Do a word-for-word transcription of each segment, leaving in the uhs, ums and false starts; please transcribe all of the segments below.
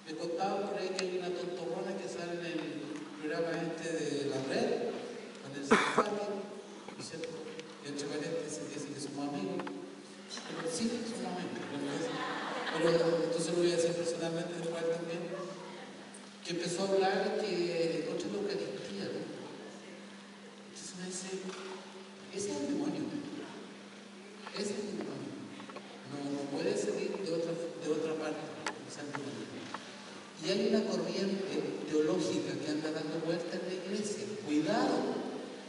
Me contaban por ahí que hay una tontorrona que sale en el programa este de la red, con el Sanfani, ¿no es cierto? Y entre paréntesis dice que somos amigos. Pero sí, somos amigos. Pero entonces lo voy a decir personalmente después también. Que empezó a hablar que contra la Eucaristía, ¿no? Entonces me dice, ese es el demonio. Ese es el demonio. No, no puede salir de otra, de otra parte. Y hay una corriente teológica que anda dando vuelta en la iglesia. Cuidado.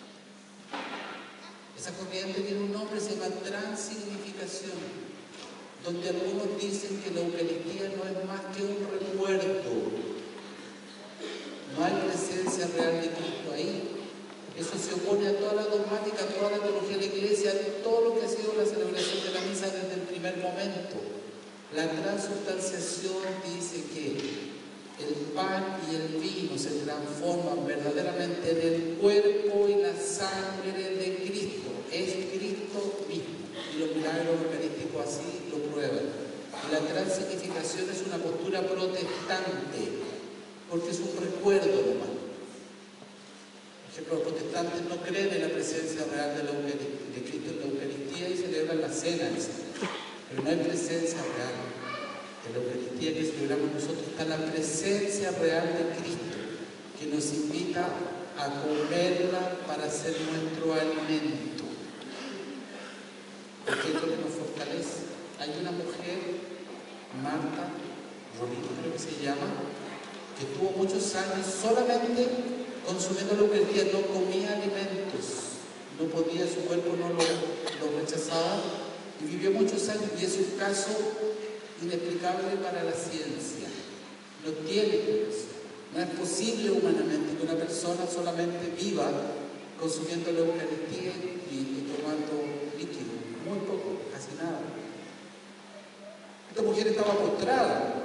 Esa corriente tiene un nombre, se llama transignificación, donde algunos dicen que la Eucaristía no es más que un recuerdo. No hay presencia real de Cristo ahí. Eso se opone a toda la dogmática, a toda la teología de la iglesia, a todo lo que ha sido la celebración de la misa desde el primer momento. La transubstanciación dice que el pan y el vino se transforman verdaderamente en el cuerpo y la sangre de Cristo. Es Cristo mismo. Y los milagros eucarísticos así lo prueban. Y la transignificación es una postura protestante, porque es un recuerdo nomás. Por ejemplo, los protestantes no creen en la presencia real de, la de Cristo en la Eucaristía y celebran la cena, pero no hay presencia real. En la Eucaristía que celebramos nosotros está la presencia real de Cristo, que nos invita a comerla para ser nuestro alimento. Porque es lo que nos fortalece. Hay una mujer, Marta Rolino creo que se llama, que estuvo muchos años solamente consumiendo la Eucaristía, no comía alimentos, no podía, su cuerpo no lo, lo rechazaba, y vivió muchos años, y es un caso inexplicable para la ciencia. No tiene explicación. No es posible humanamente que una persona solamente viva consumiendo la Eucaristía y, y tomando líquido, muy poco, casi nada. Esta mujer estaba postrada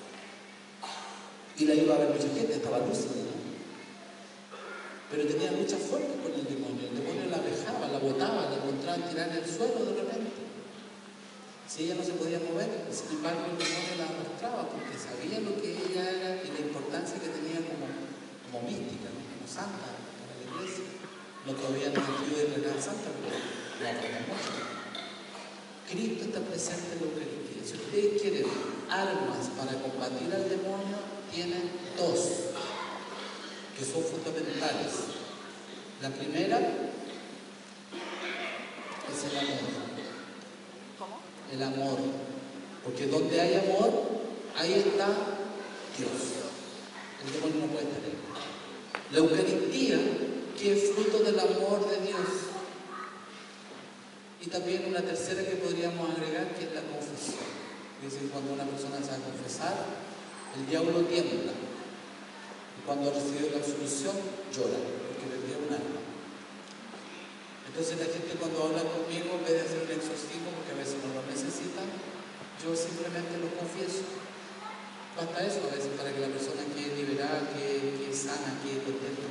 y la iba a ver mucha gente, estaba lúcida, ¿no? Pero tenía lucha fuerte con el demonio. El demonio la dejaba, la botaba, la encontraba tirada en el suelo de repente. Si ella no se podía mover, sin embargo el demonio la arrastraba porque sabía lo que ella era y la importancia que tenía como, como mística, ¿no? Como santa para la iglesia. No todavía no sentido de declarar santa, pero la aprendemos. Cristo está presente en la Eucaristía. Si ustedes quieren armas para combatir al demonio, tienen dos que son fundamentales. La primera es el amor. ¿Cómo? El amor. Porque donde hay amor, ahí está Dios. El demonio no puede estar ahí. La Eucaristía, que es fruto del amor de Dios. Y también una tercera que podríamos agregar, que es la confesión. Dicen, cuando una persona se va a confesar, el diablo tiembla. Y cuando recibe la absolución, llora, porque perdió un alma. Entonces la gente cuando habla conmigo, en vez de hacer un exorcismo, porque a veces no lo necesitan, yo simplemente lo confieso. Basta eso a veces para que la persona quede liberada, que, que es sana, quede contenta.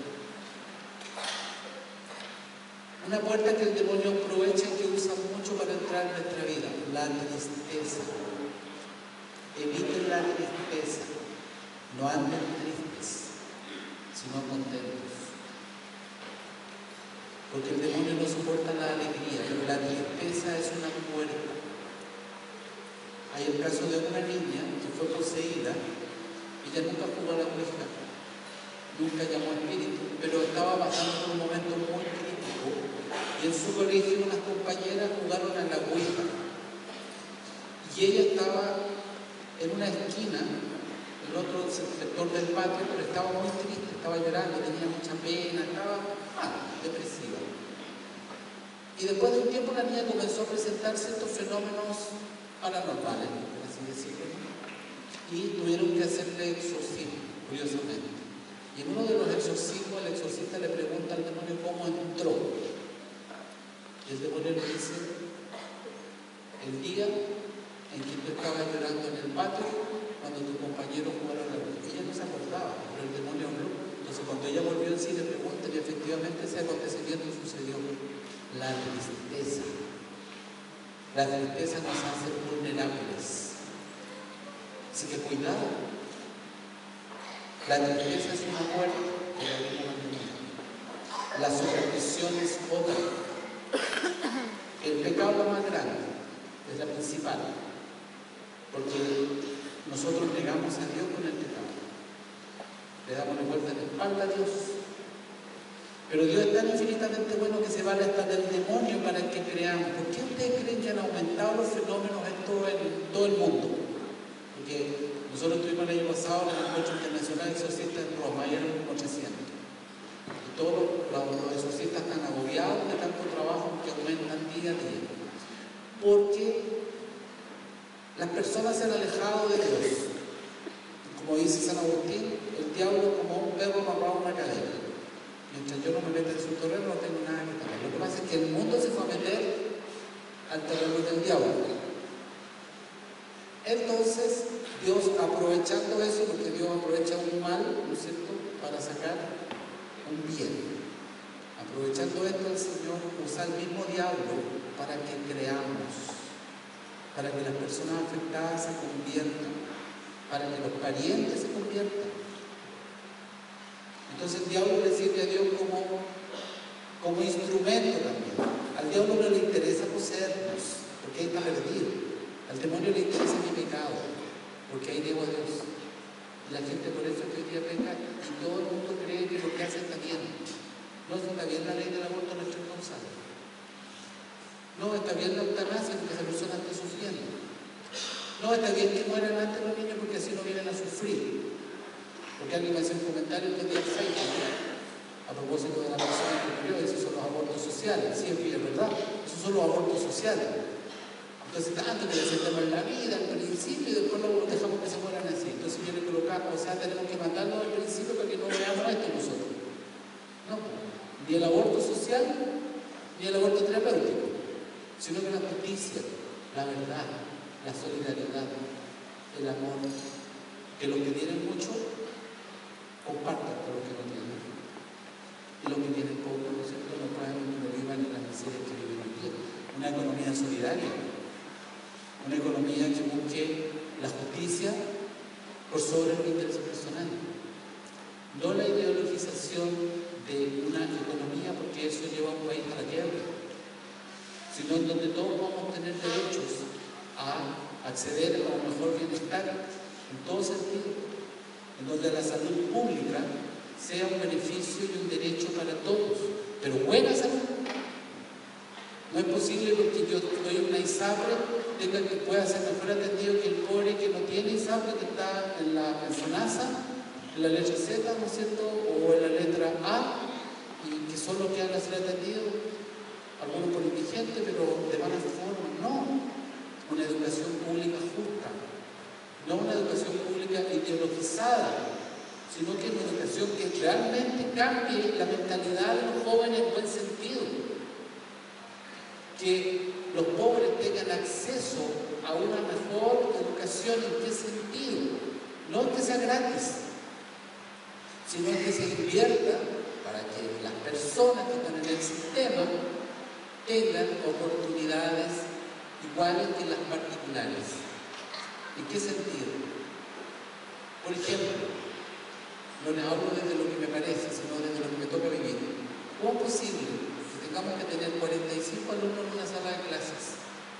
Una puerta que el demonio aprovecha y que usa mucho para entrar en nuestra vida, la tristeza. Eviten la tristeza. No anden tristes, sino contentos. Porque el demonio no soporta la alegría, pero la tristeza es una puerta. Hay el caso de una niña que fue poseída, ella nunca jugó a la ouija, nunca llamó a espíritu, pero estaba pasando por un momento muy crítico y en su colegio unas compañeras jugaron a la ouija y ella estaba en una esquina, en otro sector del patio, pero estaba muy triste, estaba llorando, tenía mucha pena, estaba mal, depresiva. Y después de un tiempo la niña comenzó a presentar ciertos fenómenos paranormales, por así decirlo, y tuvieron que hacerle exorcismo, curiosamente. Y en uno de los exorcismos, el exorcista le pregunta al demonio cómo entró. Y el demonio le dice, el día en que tú estabas llorando en el patio, cuando tus compañeros jugaron a la ouija. Ella no se acordaba, pero el demonio habló. Entonces cuando ella volvió en sí le pregunta, y efectivamente ese acontecimiento sucedió. La tristeza. La tristeza nos hace vulnerables. Así que cuidado. La tristeza es una puerta que la Biblia mantiene. La superstición es otra. El pecado más grande es la principal, porque nosotros negamos a Dios con el pecado. Le damos la vuelta de espalda a Dios. Pero Dios es tan infinitamente bueno que se vale hasta del demonio para que creamos. ¿Por qué ustedes creen que han aumentado los fenómenos en todo el, en todo el mundo? Porque nosotros estuvimos el año pasado en el encuentro internacional de exorcistas en Roma, y eran como trescientos. Y todos los, los, los exorcistas están agobiados de tanto trabajo que aumentan día a día. Porque las personas se han alejado de Dios. Como dice San Agustín, el diablo es como un perro amarrado a una cadena. Mientras yo no me meta en su terreno, no tengo nada que tocar. Lo que pasa es que el mundo se fue a meter al terreno del diablo. Entonces, Dios, aprovechando eso, porque Dios aprovecha un mal, ¿no es cierto?, para sacar un bien. Aprovechando esto, el Señor usa el mismo diablo para que creamos, para que las personas afectadas se conviertan, para que los parientes se conviertan. Entonces el diablo le sirve a Dios como, como instrumento también. Al diablo no le interesa poseernos, porque ahí está perdido. Al demonio le interesa mi pecado, porque ahí debo a Dios. Y la gente por eso que hoy día peca y todo el mundo cree que lo que hace está bien. No está bien la ley del aborto, no es responsable. No está bien la eutanasia porque esa persona está sufriendo. No está bien que mueran antes los niños porque así no vienen a sufrir. Porque alguien me hace un comentario el día Facebook, a propósito de la persona que murió, esos son los abortos sociales. Sí, es verdad, esos son los abortos sociales. Entonces, tanto que les sentamos en la vida al principio y después lo dejamos que se mueran así. Entonces, yo le colocaba, o sea, tenemos que mandarlo al principio para que no veamos esto nosotros. No, ni el aborto social, ni el aborto terapéutico, sino que la justicia, la verdad, la solidaridad, el amor, que los que tienen mucho compartan con los que no tienen. Y los que tienen poco, ¿no es cierto?, no traen que no vivan en las miserias que viven hoy día. Una economía solidaria, una economía que busque la justicia por sobre los intereses personales. No la ideologización de una economía, porque eso lleva a un país a la quiebra, sino en donde todos vamos a tener derechos a acceder a un mejor bienestar en todo sentido, en donde la salud pública sea un beneficio y un derecho para todos, pero buena salud. No es posible porque yo doy una ISAPRE, tenga que pueda ser mejor atendido que el pobre que no tiene ISAPRE, que está en la en SONASA, en la letra Z, ¿no es cierto?, o en la letra A, y que son los que van a ser atendidos, algunos por indigentes, pero de mala forma. No, una educación pública justa, no una educación pública ideologizada, sino que una educación que realmente cambie la mentalidad de los jóvenes en buen sentido. Que los pobres tengan acceso a una mejor educación. ¿En qué sentido? No es que sea gratis, sino que se invierta para que las personas que están en el sistema tengan oportunidades iguales que las particulares. ¿En qué sentido? Por ejemplo, no les hablo desde lo que me parece, sino desde lo que me toca vivir. ¿Cómo es posible que tengamos que tener cuarenta y cinco alumnos en una sala de clases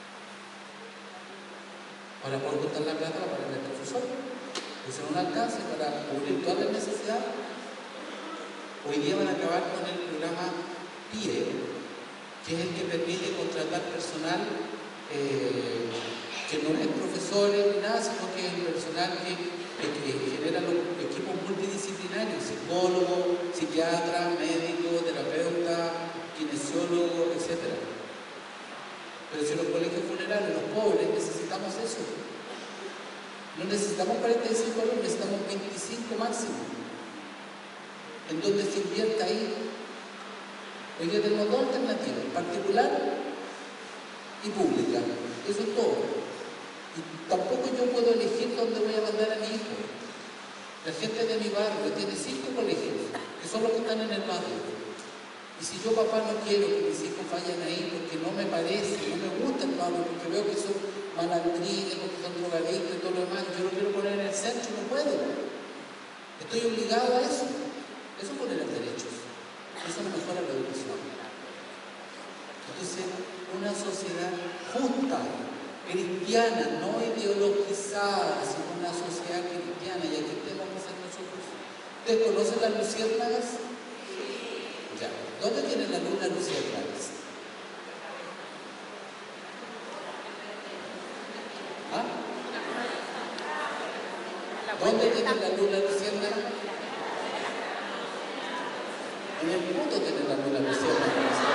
para poder contar la plata para el profesor? Pues no un alcance para cubrir todas las necesidades. Hoy día van a acabar con el programa P I E, que es el que permite contratar personal eh, que no es profesores ni nada, sino que es el personal que, que, que genera los equipos multidisciplinarios, psicólogos, psiquiatras, médicos, terapeutas, kinesiólogos, etcétera. Pero si los colegios funerarios, los pobres, necesitamos eso. No necesitamos cuarenta y cinco alumnos, necesitamos veinticinco máximo. En donde se invierta ahí. Hoy día tenemos dos alternativas, particular y pública. Eso es todo. Y tampoco yo puedo elegir dónde voy a mandar a mi hijo. La gente de mi barrio tiene cinco colegios, que son los que están en el barrio. Y si yo, papá, no quiero que mis hijos vayan ahí porque no me parece, no me gusta el barrio, porque veo que son malandrines, porque son drogadictos y todo lo demás, yo lo quiero poner en el centro, no puedo. ¿Estoy obligado a eso? Eso pone los derechos. Eso no mejora la educación. Entonces, una sociedad justa, cristiana, no ideologizada, sino una sociedad cristiana, y aquí tenemos que ser nosotros. ¿Ustedes conocen las luciérnagas? Ya. ¿Dónde tienen la luna luciérnagas? ¿Ah? ¿Dónde tienen la luna luciérnaga? En el mundo tienen la luna luciérnaga.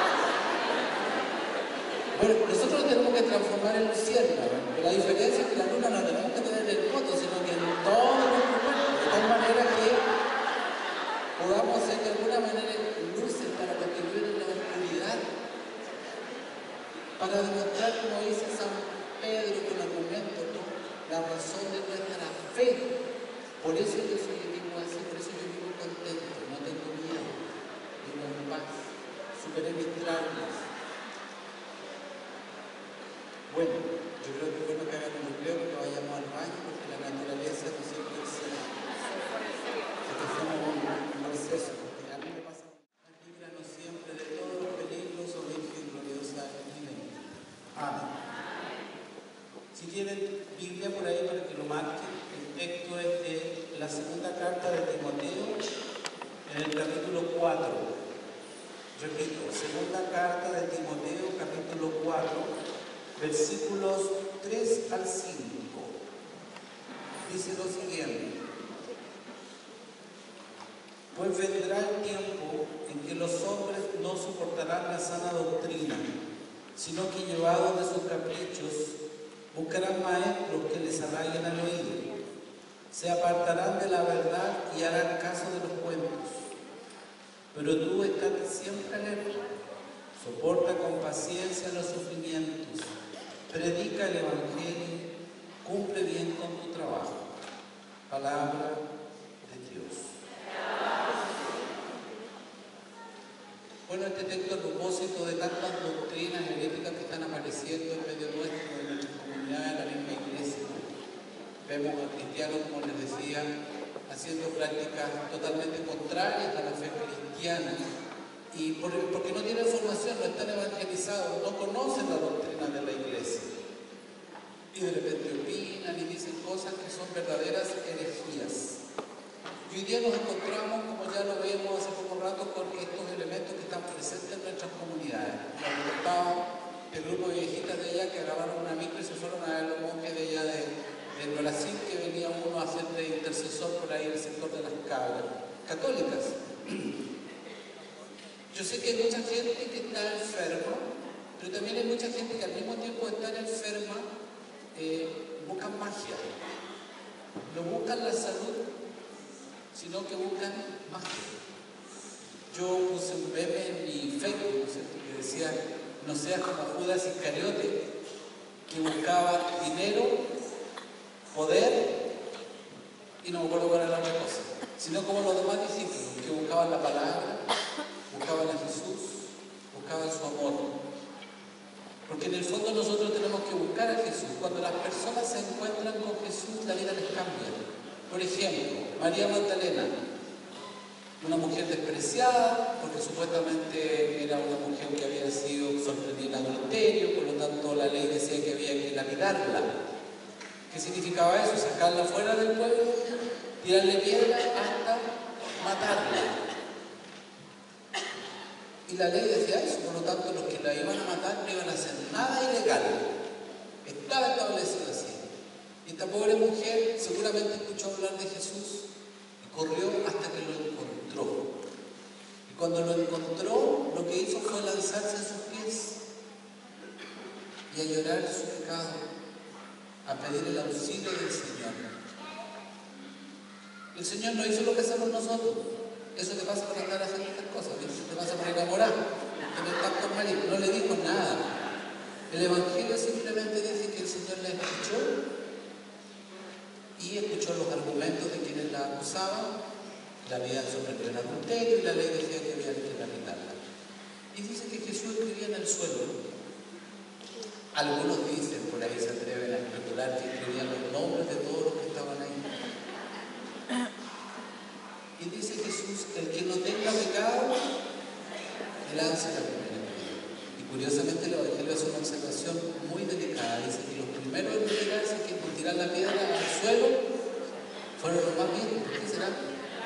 Bueno, nosotros tenemos que transformar en luciérnaga. La diferencia es que la luna no tenemos que tener en el fondo, sino que en todo nuestro cuerpo, de tal manera que podamos ser de alguna manera luces para los que viven en la oscuridad, para demostrar, como dice San Pedro con argumento, ¿no?, la razón de nuestra fe. Por eso yo soy vivo así, por eso yo vivo contento, no tengo miedo, vivo en paz, superé mis traumas. Bueno, yo creo que es bueno que hagan un recreo, que vayamos al baño, porque la naturaleza no siempre es que somos un proceso, porque a mí me pasa. Líbranos siempre de todos los peligros, oh Virgen gloriosa y bendita. Amén. Si tienen Biblia por ahí para que lo marquen, el texto es de la segunda carta de Timoteo, en el capítulo cuatro. Repito, segunda carta de Timoteo, capítulo cuatro. Versículos tres al cinco. Dice lo siguiente: pues vendrá el tiempo en que los hombres no soportarán la sana doctrina, sino que llevados de sus caprichos buscarán maestros que les arraiguen al oído. Se apartarán de la verdad y harán caso de los cuentos. Pero tú estate siempre alerta, soporta con paciencia los sufrimientos, predica el Evangelio, cumple bien con tu trabajo. Palabra de Dios. Bueno, este texto a propósito de tantas doctrinas heréticas que están apareciendo en medio nuestro, en nuestra comunidad, en la misma iglesia. Vemos a cristianos, como les decía, haciendo prácticas totalmente contrarias a la fe cristiana. Y por, porque no tienen formación, no están evangelizados, no conocen la doctrina de la iglesia. Y de repente opinan y dicen cosas que son verdaderas herejías. Y hoy día nos encontramos, como ya lo vemos hace poco rato, con estos elementos que están presentes en nuestras comunidades. Nos contaba el grupo de viejitas de ella que agarraron una micro y se fueron a ver los monjes de ella de, de Brasil, que venía uno a hacer de intercesor por ahí en el sector de las cabras católicas. Yo sé que hay mucha gente que está enferma, pero también hay mucha gente que al mismo tiempo de estar enferma eh, buscan magia. No buscan la salud, sino que buscan magia. Yo puse un meme en mi Facebook, ¿no es cierto?, que decía: no seas como Judas Iscariote, que buscaba dinero, poder y no me acuerdo cuál era la otra cosa, sino como los demás discípulos, que buscaban la palabra, buscaban a Jesús, buscaban su amor. Porque en el fondo nosotros tenemos que buscar a Jesús. Cuando las personas se encuentran con Jesús, la vida les cambia. Por ejemplo, María Magdalena, una mujer despreciada, porque supuestamente era una mujer que había sido sorprendida en adulterio, por lo tanto la ley decía que había que lapidarla. ¿Qué significaba eso? Sacarla fuera del pueblo, tirarle piedra hasta matarla. Y la ley decía eso, por lo tanto los que la iban a matar no iban a hacer nada ilegal. Estaba establecido así. Y esta pobre mujer seguramente escuchó hablar de Jesús y corrió hasta que lo encontró. Y cuando lo encontró, lo que hizo fue lanzarse a sus pies y a llorar su pecado, a pedir el auxilio del Señor. El Señor no hizo lo que hacemos nosotros. Eso te pasa por andar haciendo estas cosas, ¿ves? Te pasa por enamorar, tener tantos maridos. No le dijo nada. El Evangelio simplemente dice que el Señor la escuchó y escuchó los argumentos de quienes la acusaban. La habían sorprendido en adulterio y la ley decía que había que lapidarla. Y dice que Jesús escribía en el suelo. Algunos dicen, por ahí se atreven a especular, que escribían los nombres de todos los que estaban ahí. Jesús, el que no tenga pecado, que lance la primera piedra. Y curiosamente el Evangelio hace una observación muy delicada. Dice que los primeros en retirarse, que en tirar la piedra al suelo, fueron los más viejos. ¿Por qué será?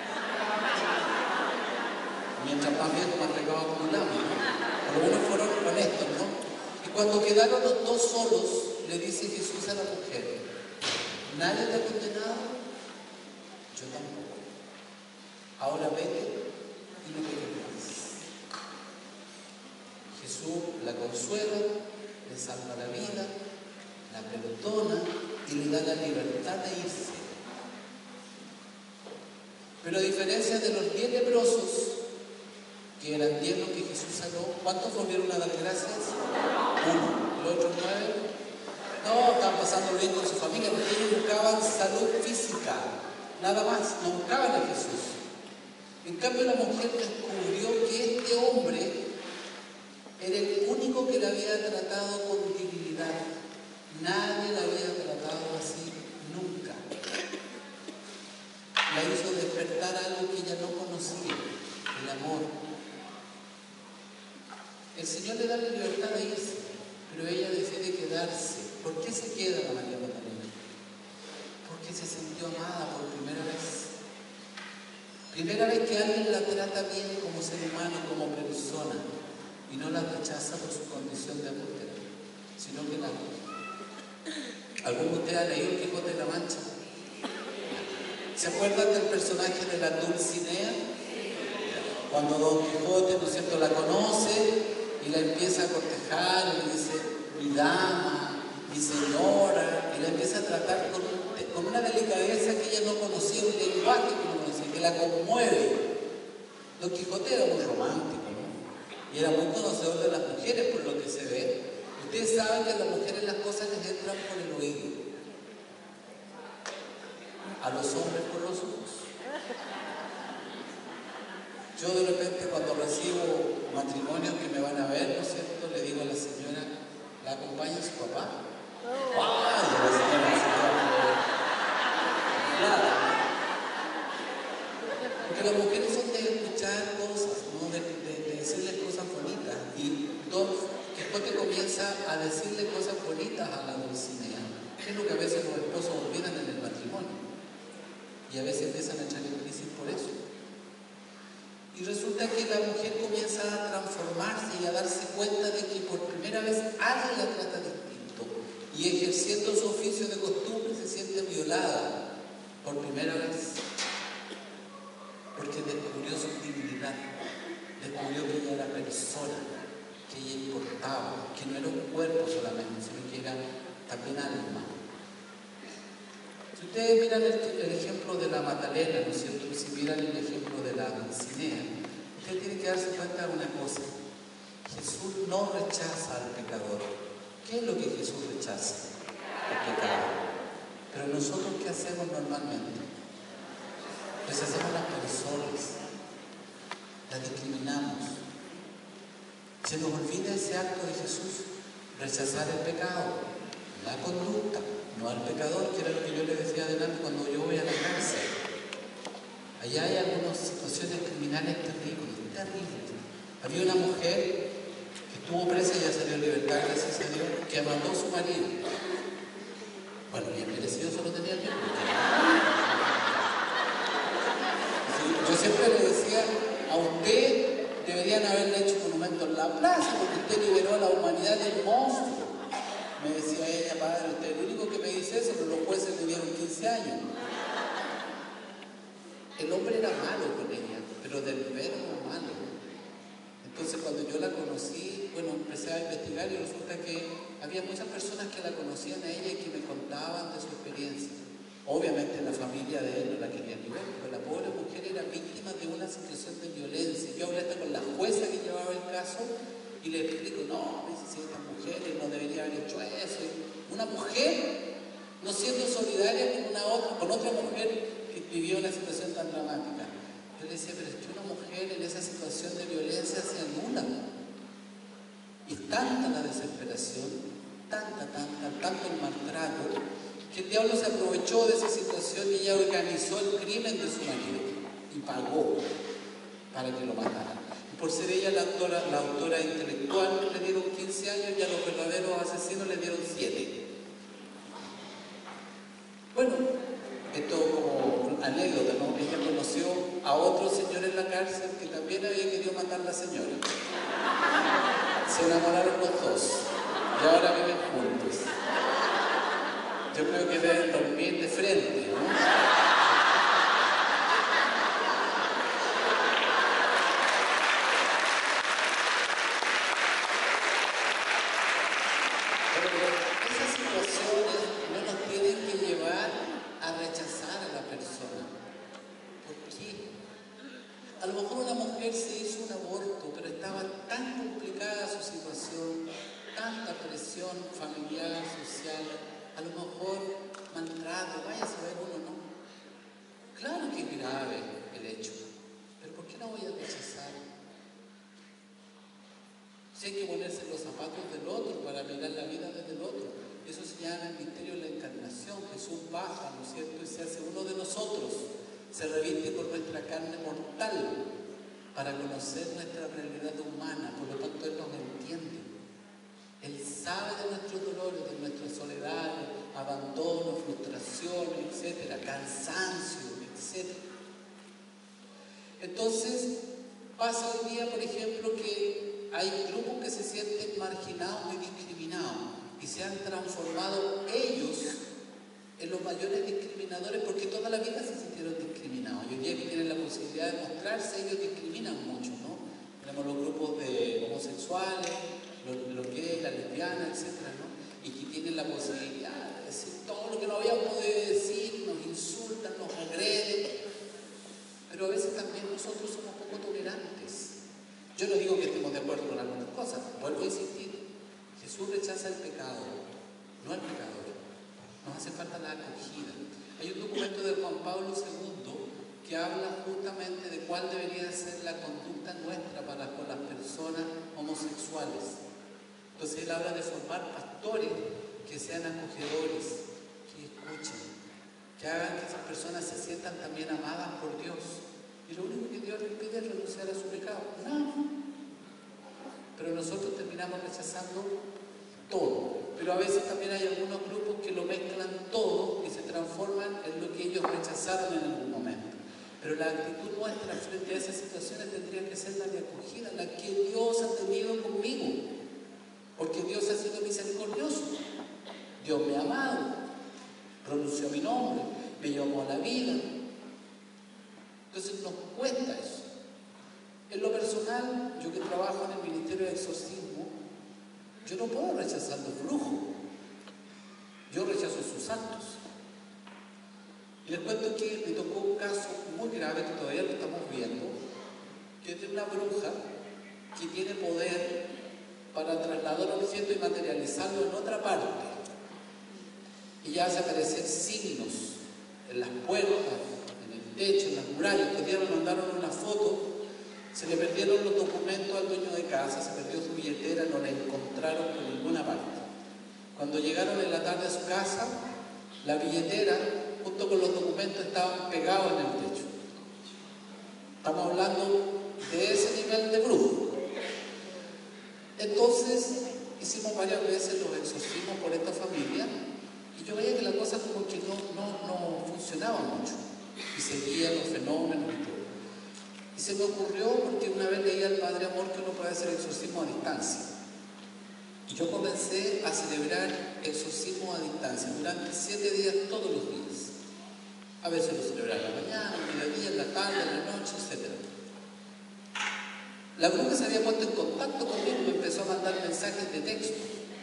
Mientras más viejos, más pecado acumulamos, ¿no? Por lo menos fueron honestos, ¿no? Y cuando quedaron los dos solos, le dice Jesús a la mujer: ¿nadie te ha condenado? Yo tampoco. Ahora vete y no peques más. Jesús la consuela, le salva la vida, la perdona y le da la libertad de irse. Pero a diferencia de los diez leprosos, que eran diez los que Jesús sanó, ¿cuántos volvieron a dar gracias? Uno. ¿Los otros nueve? No, estaban pasando bien con su familia porque ellos buscaban salud física, nada más, no buscaban a Jesús. En cambio, la mujer descubrió que este hombre era el único que la había tratado con dignidad. Nadie la había tratado así nunca. La hizo despertar algo que ella no conocía, el amor. El Señor le da la libertad de irse, pero ella decide quedarse. ¿Por qué se queda la María Magdalena? Porque se sintió amada por primera vez. Primera vez que alguien la trata bien como ser humano, como persona, y no la rechaza por su condición de adúltera, sino que la ama. ¿Alguno de ustedes ha leído el Quijote de la Mancha? ¿Se acuerdan del personaje de la Dulcinea? Cuando Don Quijote, ¿no es cierto?, la conoce y la empieza a cortejar y le dice: mi dama, mi señora, y la empieza a tratar con, con una delicadeza que ella no conocía, un lenguaje que no conocía, que la conmueve. Don Quijote era muy romántico, ¿no? Y era muy conocedor de las mujeres, por lo que se ve. Ustedes saben que a las mujeres las cosas les entran por el oído, a los hombres por los ojos. Yo de repente, cuando recibo matrimonios que me van a ver, ¿no es cierto?, le digo a la señora: ¿la acompaña su papá? ¡Ay! La señora, la señora. Claro. Porque las mujeres son de escuchar cosas, ¿no?, de, de, de decirles cosas bonitas. Y Don Quijote comienza a decirle cosas bonitas a la Dulcinea, que es lo que a veces los esposos olvidan en el matrimonio. Y a veces empiezan a echar en crisis por eso. Y resulta que la mujer comienza a transformarse y a darse cuenta de que por primera vez alguien la trata distinto. Y ejerciendo su oficio de costumbre se siente violada por primera vez. Porque descubrió su dignidad, descubrió que ella era persona, que ella importaba, que no era un cuerpo solamente, sino que era también alma. Si ustedes miran el, el ejemplo de la Magdalena, ¿no es cierto?, y si miran el ejemplo de la Dulcinea, ustedes tienen que darse cuenta de una cosa: Jesús no rechaza al pecador. ¿Qué es lo que Jesús rechaza? El pecado. Pero nosotros, ¿qué hacemos normalmente? Rechazamos a las personas, las discriminamos. Se nos olvida ese acto de Jesús: rechazar el pecado, la conducta, no al pecador, que era lo que yo les decía adelante cuando yo voy a la cárcel. Allá hay algunas situaciones criminales terribles, terribles. Había una mujer que estuvo presa y ya salió en libertad, gracias a Dios, que mató a su marido. Bueno, bien merecido solo tenía el mismo. Sí, yo siempre le decía: a usted deberían haberle hecho monumento en la plaza, porque usted liberó a la humanidad del monstruo. Me decía ella: padre, usted es el único que me dice eso, pero los jueces le dieron quince años. El hombre era malo con ella, pero del verbo malo. Entonces, cuando yo la conocí, bueno, empecé a investigar y resulta que había muchas personas que la conocían a ella y que me contaban de su experiencia. Obviamente la familia de él no la quería ni ver, pero la pobre mujer era víctima de una situación de violencia. Yo hablé hasta con la jueza que llevaba el caso y le explico: no, me dice, si estas mujeres no debería haber hecho eso. Una mujer no siendo solidaria con una otra, con otra mujer que vivió una situación tan dramática. Yo le decía: pero es que una mujer en esa situación de violencia se anula. Y tanta la desesperación, tanta, tanta, tanto el maltrato, que el diablo se aprovechó de esa situación y ella organizó el crimen de su marido y pagó. para que lo mataran. Y por ser ella la autora, la autora intelectual, le dieron quince años y a los verdaderos asesinos le dieron siete. Bueno, esto como anécdota, ¿no? Ella conoció a otro señor en la cárcel que también había querido matar a la señora. Se enamoraron los dos y ahora viven juntos. Yo creo que deben dormir de frente, ¿no? Pero esas situaciones no nos tienen que llevar a rechazar a la persona. ¿Por qué? A lo mejor una mujer se hizo un aborto, pero estaba tan complicada su situación, tanta presión familiar, social, a lo mejor maltrato, vaya a saber uno, ¿no? Claro que es grave el hecho, pero ¿por qué no voy a rechazar? Si hay que ponerse los zapatos del otro para mirar la vida desde el otro. Eso se llama el misterio de la encarnación. Jesús baja, ¿no es cierto?, y se hace uno de nosotros. Se reviste con nuestra carne mortal para conocer nuestra realidad humana. Por lo tanto, Él nos entiende. Él sabe de nuestros dolores, de nuestras soledades, abandono, frustración, etcétera, cansancio, etcétera. Entonces, pasa hoy día, por ejemplo, que hay grupos que se sienten marginados y discriminados y se han transformado ellos en los mayores discriminadores porque toda la vida se sintieron discriminados. Y hoy día que tienen la posibilidad de mostrarse, ellos discriminan mucho, ¿no? Tenemos los grupos de homosexuales, los, los gays, las lesbianas, etcétera, ¿no? Y que tienen la posibilidad de decir todo lo que no habían podido decir, nos insultan, nos agreden. Pero a veces también nosotros somos poco tolerantes. Yo no digo que estemos de acuerdo con algunas cosas, vuelvo a insistir, Jesús rechaza el pecado, no el pecador. Nos hace falta la acogida. Hay un documento de Juan Pablo segundo que habla justamente de cuál debería ser la conducta nuestra para con las personas homosexuales. Entonces él habla de formar pastores que sean acogedores, que escuchen, que hagan que esas personas se sientan también amadas por Dios. Y lo único que Dios les pide es renunciar a su pecado. No. Pero nosotros terminamos rechazando todo. Pero a veces también hay algunos grupos que lo mezclan todo y se transforman en lo que ellos rechazaron en algún momento. Pero la actitud nuestra frente a esas situaciones tendría que ser la de acogida, la que Dios ha tenido conmigo. Porque Dios ha sido misericordioso. Dios me ha amado, pronunció mi nombre, me llamó a la vida. Entonces nos cuesta eso. En lo personal, yo que trabajo en el Ministerio de Exorcismo, yo no puedo rechazar los brujos. Yo rechazo sus actos. Y les cuento que me tocó un caso muy grave que todavía lo estamos viendo, que es de una bruja que tiene poder para trasladar objetos y materializarlo en otra parte. Y ya hace aparecer signos en las puertas, en el techo, en las murallas. Este día me mandaron una foto. Se le perdieron los documentos al dueño de casa, se perdió su billetera, no la encontraron por ninguna parte. Cuando llegaron en la tarde a su casa, la billetera junto con los documentos estaban pegados en el techo. Estamos hablando de ese nivel de brujo. Entonces hicimos varias veces los exorcismos por esta familia y yo veía que la cosa como que no, no, no funcionaba mucho y seguían los fenómenos y todo. Y se me ocurrió porque una vez leí al Padre Amor que uno puede hacer exorcismo a distancia. Y yo comencé a celebrar exorcismo a distancia durante siete días, todos los días. A veces lo celebraba en la mañana, en el mediodía, en la tarde, en la noche, etcétera. La bruja se había puesto en contacto conmigo y me empezó a mandar mensajes de texto.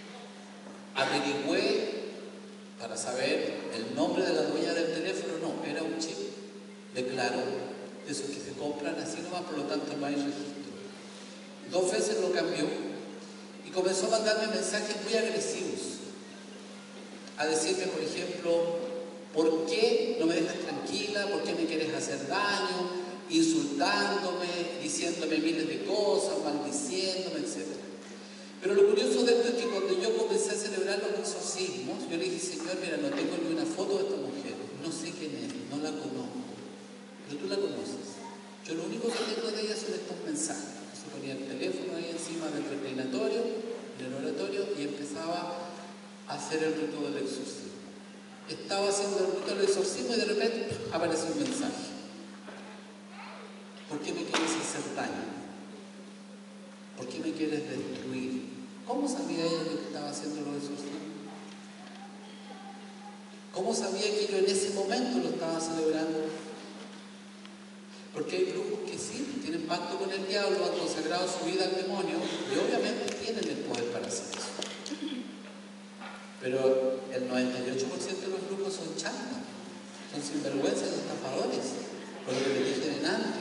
Averigüé para saber el nombre de la dueña del teléfono, no, era un chip de Claro, de esos que se compran así nomás, por lo tanto no hay registro. Dos veces lo cambió y comenzó a mandarme mensajes muy agresivos, a decirme, por ejemplo, ¿por qué no me dejas tranquila? ¿Por qué me quieres hacer daño? Insultándome, diciéndome miles de cosas, maldiciéndome, etcétera. Pero lo curioso de esto es que cuando yo comencé a celebrar los exorcismos, yo le dije, Señor, mira, no tengo ni una foto de esta mujer, no sé quién es, no la conozco, pero tú la conoces. Yo lo único único que tengo de ella son estos mensajes. Se ponía el teléfono ahí encima del reclinatorio, en el oratorio, y empezaba a hacer el rito del exorcismo. Estaba haciendo el rito del exorcismo y de repente apareció un mensaje. ¿Por qué me quieres hacer daño? ¿Por qué me quieres destruir? ¿Cómo sabía ella que estaba haciendo los exorcismos? ¿Cómo sabía que yo en ese momento lo estaba celebrando? Porque hay brujos que sí, tienen pacto con el diablo, han consagrado su vida al demonio y obviamente tienen el poder para hacer eso. Pero el noventa y ocho por ciento de los brujos son chantas, son sinvergüenzas y estafadores, por lo que le dije delante.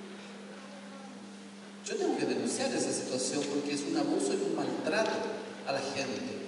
Yo tengo que denunciar esa situación porque es un abuso y un maltrato a la gente.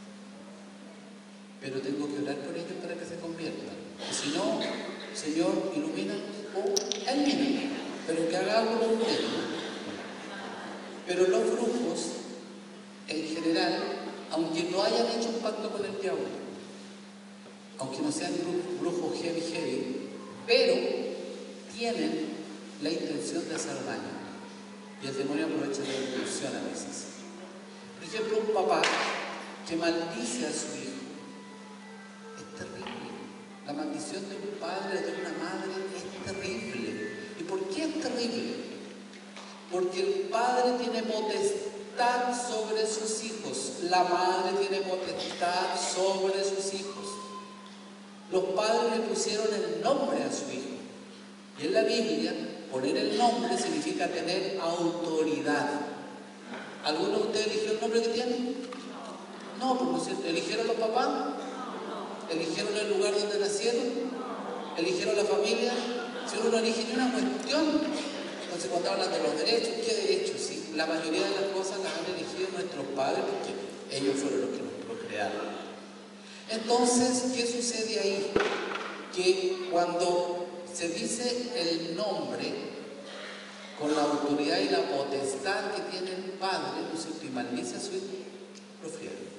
Pero tengo que orar por ellos para que se conviertan. Y si no, Señor, ilumínanos o elimínanos, pero que haga algo por ellos. Pero los brujos, en general, aunque no hayan hecho un pacto con el diablo, aunque no sean brujos heavy heavy, pero tienen la intención de hacer daño. Y el demonio aprovecha la intención a veces. Por ejemplo, un papá que maldice a su hijo. Es terrible. La maldición de un padre o de una madre es terrible. ¿Y por qué es terrible? Porque el padre tiene potestad sobre sus hijos. La madre tiene potestad sobre sus hijos. Los padres le pusieron el nombre a su hijo. Y en la Biblia, poner el nombre significa tener autoridad. ¿Alguno de ustedes eligió el nombre que tiene? No, por lo cierto. ¿Eligieron los papás? ¿Eligieron el lugar donde nacieron? ¿Eligieron la familia? Si uno no elige ni una cuestión, entonces cuando hablan de los derechos, ¿qué derechos? Sí, la mayoría de las cosas las han elegido nuestros padres porque ellos fueron los que nos procrearon. Entonces, ¿qué sucede ahí? Que cuando se dice el nombre con la autoridad y la potestad que tiene el padre, no se maldice a su hijo, lo friega.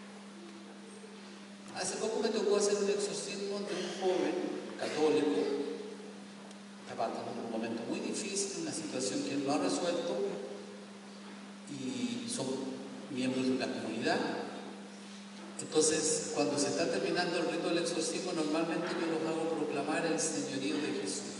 Hace poco me tocó hacer un exorcismo de un joven católico, estaba en un momento muy difícil, una situación que él no ha resuelto, y son miembros de una comunidad. Entonces, cuando se está terminando el rito del exorcismo, normalmente yo los hago proclamar el señorío de Jesús.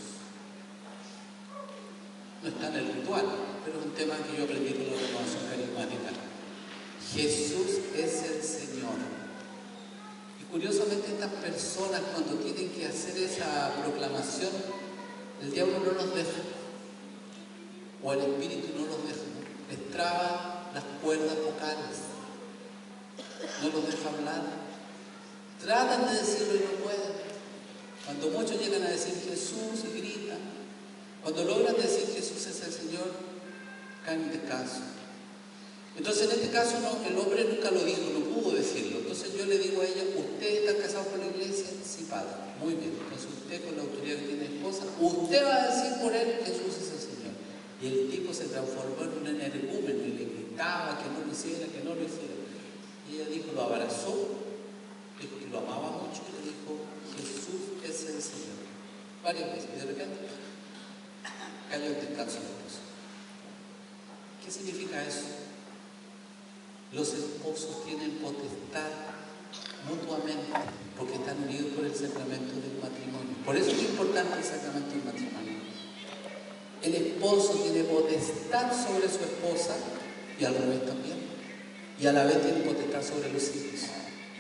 No está en el ritual, pero es un tema que yo aprendí con la renovación carismática. Jesús es el Señor. Y curiosamente estas personas, cuando tienen que hacer esa proclamación, el diablo no los deja, o el espíritu no los deja, les traba las cuerdas vocales, no los deja hablar, tratan de decirlo y no pueden. Cuando muchos llegan a decir Jesús y gritan, cuando logran decir Jesús es el Señor, caen en descanso. Entonces en este caso no, el hombre nunca lo dijo, no pudo decirlo. Entonces yo le digo a ella, ¿usted está casado con la iglesia? Sí, padre. Muy bien. Entonces usted, con la autoridad que tiene esposa, usted va a decir por él Jesús es el Señor. Y el tipo se transformó en un energúmeno y le gritaba que no lo hiciera, que no lo hiciera. Y ella dijo, lo abrazó, dijo que lo amaba mucho y le dijo, Jesús es el Señor. Varias veces. Y de repente cayó en descanso la esposa. ¿Qué significa eso? Los esposos tienen potestad mutuamente porque están unidos por el sacramento del matrimonio. Por eso es importante el sacramento del matrimonio. El esposo tiene potestad sobre su esposa y al revés también. Y a la vez tiene potestad sobre los hijos.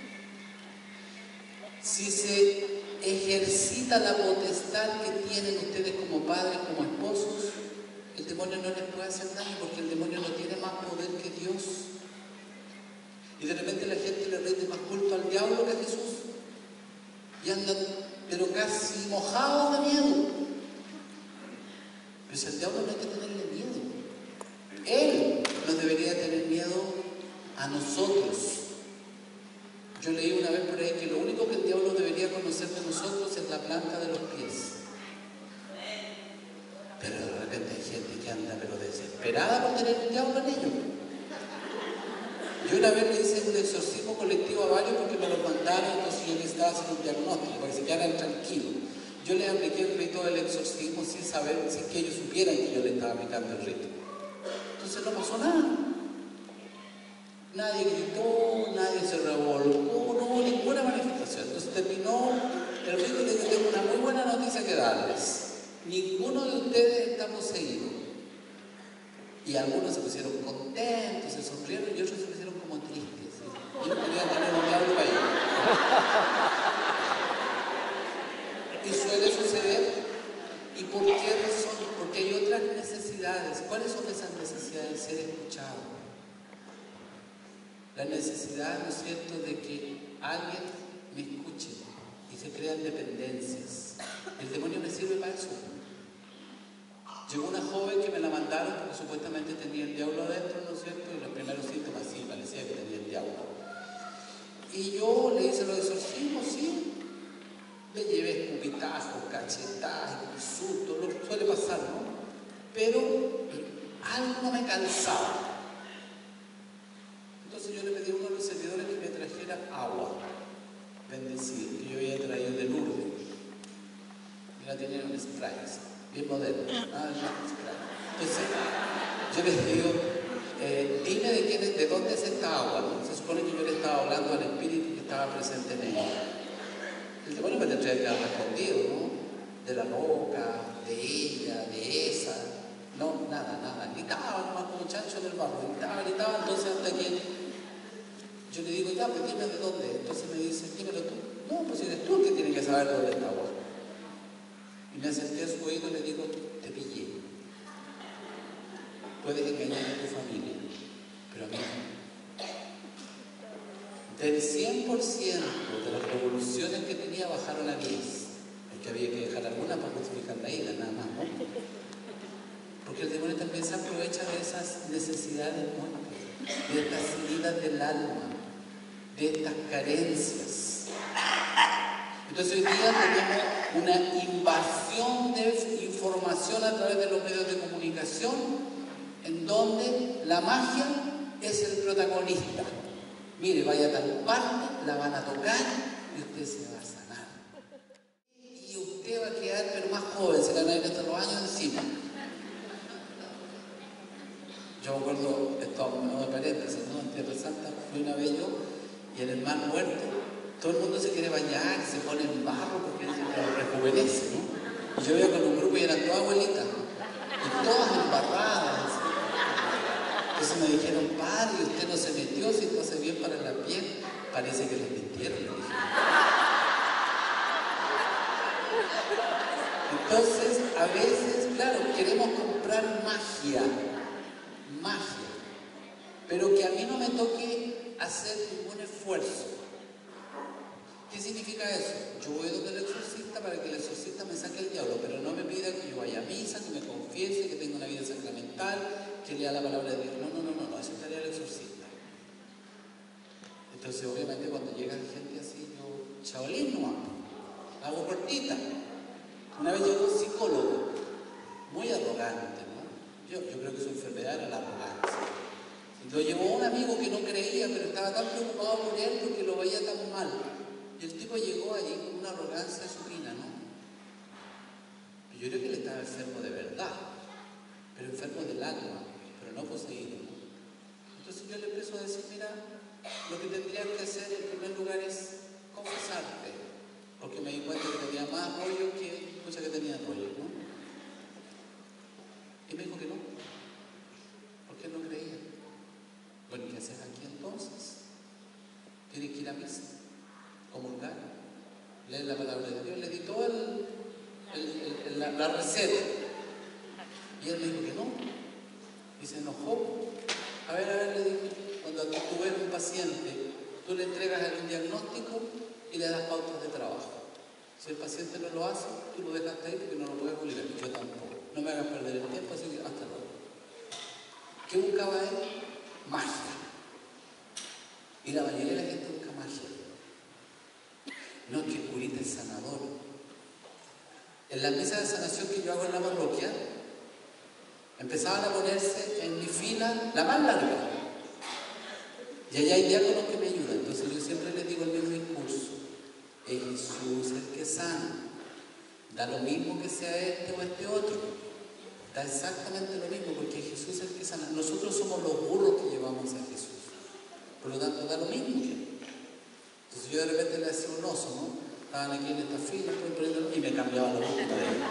Si se ejercita la potestad que tienen ustedes como padres, como esposos, el demonio no les puede hacer daño porque el demonio no tiene más poder que Dios. Y de repente la gente le rinde más culto al diablo que a Jesús. Y andan, pero casi mojados de miedo. Pero si al diablo no hay que tenerle miedo. Él nos debería tener miedo a nosotros. Yo leí una vez por ahí que lo único que el diablo debería conocer de nosotros es la planta de los pies. Pero de repente hay gente que anda pero desesperada por tener un diablo en ellos. Yo una vez le hice un exorcismo colectivo a varios porque me lo mandaron, entonces yo necesitaba hacer un diagnóstico para que se quedaran tranquilos. Yo les apliqué el rito del exorcismo sin saber, sin que ellos supieran que yo les estaba aplicando el rito. Entonces no pasó nada. Nadie gritó, nadie se revolcó, no hubo ninguna manifestación. Entonces terminó el rito y les dije, tengo una muy buena noticia que darles. Ninguno de ustedes está poseído. Y algunos se pusieron contentos, se sonrieron y otros se pusieron como tristes. ¿Sí? Y no podían tener un diablo para ellos. Y suele suceder. ¿Y por qué razón? Porque hay otras necesidades. ¿Cuáles son esas necesidades? Ser escuchado. La necesidad, ¿no es cierto?, de que alguien me escuche y se crean dependencias. El demonio me sirve para eso. Llegó una joven que me la mandaron porque supuestamente tenía el diablo adentro, ¿no es cierto? Y los primeros síntomas sí, parecía que tenía el diablo. Y yo le hice los exorcismos, sí. Le llevé escupitajos, cachetadas, insultos, lo que suele pasar, ¿no? Pero algo no me cansaba. Entonces yo le pedí a uno de los servidores que me trajera agua bendecida, que yo había traído de Lourdes. Y la tenía en un spray, bien moderno. Ah, no, spray. Entonces yo les digo, eh, dime de, quién es, de dónde es esta agua, ¿no? Se supone que yo le estaba hablando al espíritu que estaba presente en ella. El demonio me tendría que haber respondido, ¿no? De la roca, de ella, de esa. No, nada, nada. Gritaba nomás como chancho del barro. Gritaba, gritaba. Entonces hasta que yo le digo, ya, pues dime de dónde. Entonces me dice, dímelo tú. No, pues eres tú el que tiene que saber dónde está agua. Y me acerqué a su oído y le digo, te pillé. Puedes engañar a tu familia, pero a mí no. Del cien por ciento de las revoluciones que tenía bajaron a diez. Es que había que dejar algunas para justificar la ira, nada más, ¿no? Porque el demonio también se aprovecha de esas necesidades muertas, de estas heridas del alma, de estas carencias. Entonces hoy día tenemos una invasión de información a través de los medios de comunicación, en donde la magia es el protagonista. Mire, vaya a tal parte, la van a tocar y usted se va a sanar. Y usted va a quedar, pero más joven, se le van a ir hasta los años encima. Yo me acuerdo, esto no de paréntesis, ¿no? En Tierra Santa fui una vez yo y en el Mar Muerto todo el mundo se quiere bañar, se pone en barro porque dicen que lo rejuvenece, ¿no? Y yo iba con un grupo y eran todas abuelitas, ¿no? Y todas embarradas. Entonces me dijeron, padre, usted no se metió, si no hace bien para la piel. Parece que les mintieron, le dije. Entonces, a veces, claro, queremos comprar magia, magia, pero que a mí no me toque hacer ningún esfuerzo. ¿Qué significa eso? Yo voy donde el exorcista para que el exorcista me saque el diablo, pero no me pida que yo vaya a misa, que me confiese, que tenga una vida sacramental, que lea la palabra de Dios. No, no, no, no, no, eso es tarea del exorcista. Entonces, obviamente, cuando llega gente así, yo, chavalín nomás, hago cortita. Una vez llegó un psicólogo, muy arrogante, ¿no? Yo, yo creo que su enfermedad era la arrogancia. Lo llevó un amigo que no creía, pero estaba tan preocupado por él porque lo veía tan mal. Y el tipo llegó allí con una arrogancia supina, ¿no? Yo creo que él estaba enfermo de verdad, pero enfermo del alma, pero no poseído, ¿no? Entonces yo le empiezo a decir, mira, lo que tendrías que hacer en primer lugar es confesarte, porque me di cuenta que tenía más rollo que muchas que tenía rollo, ¿no? Y me dijo que no, porque él no creía. Bueno, ¿qué haces aquí entonces? Tienes que ir a misa, comulgar, leer la palabra de Dios. Le di toda el, el, el, la, la receta. Y él me dijo que no. Y se enojó. A ver, a ver, le dije, cuando tú ves un paciente, tú le entregas el diagnóstico y le das pautas de trabajo. Si el paciente no lo hace, tú lo dejas ahí porque no lo puedes obligar. Yo tampoco. No me hagas perder el tiempo, así que hasta luego. ¿Qué buscaba él? Magia. Y la mayoría de la gente busca magia. No, que el curita es sanador. En la misa de sanación que yo hago en la parroquia, empezaban a ponerse en mi fila la más larga. Y allá hay diáconos que me ayudan. Entonces yo siempre les digo el mismo discurso. Es Jesús el que sana. Da lo mismo que sea este o este otro. Da exactamente lo mismo, porque Jesús es el que sana. Nosotros somos los burros que llevamos a Jesús. Por lo tanto, da lo mismo que. Entonces yo de repente le hacía un oso, ¿no? Estaban aquí en esta fila, y me cambiaba la boca de él.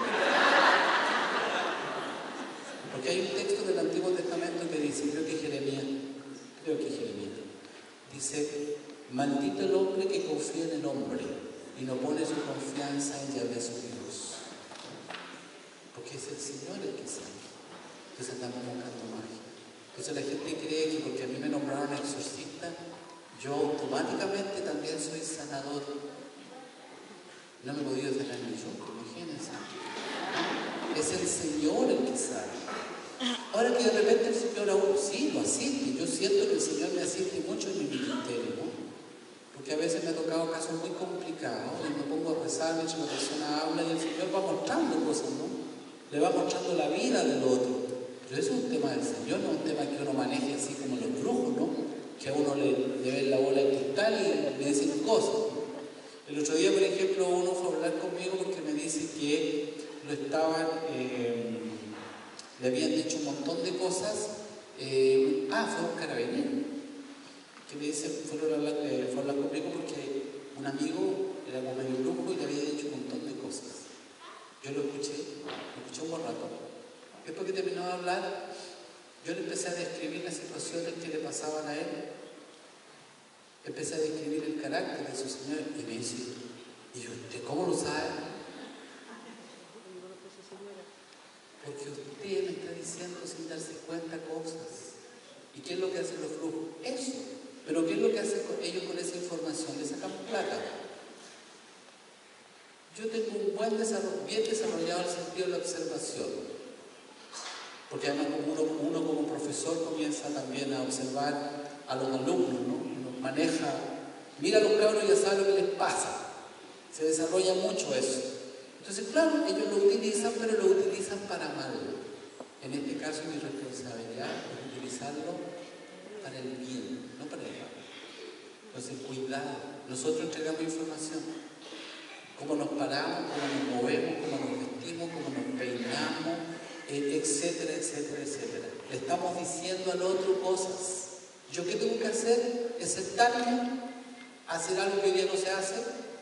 Porque hay un texto del Antiguo Testamento que dice, creo que Jeremías, creo que Jeremías, dice, maldito el hombre que confía en el hombre y no pone su confianza en Yahvé su Dios. Porque es el Señor el que sana. Entonces andamos buscando magia. Entonces la gente cree que porque a mí me nombraron exorcista, yo automáticamente también soy sanador. No me he podido sanar ni yo, imagínense. Es el Señor el que sana. Ahora que de repente el Señor aún sí lo asiste, yo siento que el Señor me asiste mucho en mi ministerio, ¿no? Porque a veces me ha tocado casos muy complicados y me pongo a rezar mientras la persona habla y el Señor va mostrando cosas, ¿no? Le va mostrando la vida del otro. Pero eso es un tema del Señor, no es un tema que uno maneje así como los brujos, ¿no? Que a uno le, le ven la bola de cristal y le dicen cosas, ¿no? El otro día, por ejemplo, uno fue a hablar conmigo porque me dice que lo estaban... Eh, le habían dicho un montón de cosas. Eh, ah, fue un carabinero que me dice, fueron a hablar, eh, fue a hablar conmigo porque un amigo era como medio brujo y le había dicho un montón de cosas. Yo lo escuché, lo escuché un buen rato. Después que terminó de hablar, yo le empecé a describir las situaciones que le pasaban a él. Empecé a describir el carácter de su señor y me dice, ¿y usted cómo lo sabe? Porque usted me está diciendo sin darse cuenta cosas. ¿Y qué es lo que hacen los brujos? Eso. Pero ¿qué es lo que hacen ellos con esa información? Le sacan plata. Yo tengo un buen desarrollo, bien desarrollado el sentido de la observación. Porque además como uno, uno como profesor comienza también a observar a los alumnos, ¿no? Los maneja, mira a los cabros y ya sabe lo que les pasa. Se desarrolla mucho eso. Entonces, claro, ellos lo utilizan, pero lo utilizan para mal. En este caso, mi responsabilidad es utilizarlo para el bien, no para el mal. Entonces, cuidado. Nosotros entregamos información. Cómo nos paramos, cómo nos movemos, cómo nos vestimos, cómo nos peinamos, etcétera, etcétera, etcétera. Le estamos diciendo al otro cosas. ¿Yo qué tengo que hacer? Es sentarme, hacer algo que hoy día no se hace,